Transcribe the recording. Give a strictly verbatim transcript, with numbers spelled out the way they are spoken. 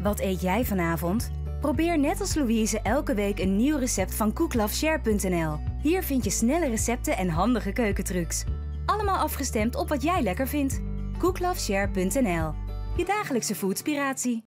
Wat eet jij vanavond? Probeer net als Louise elke week een nieuw recept van cookloveshare punt n l. Hier vind je snelle recepten en handige keukentrucs. Allemaal afgestemd op wat jij lekker vindt. cookloveshare punt n l. Je dagelijkse foodspiratie.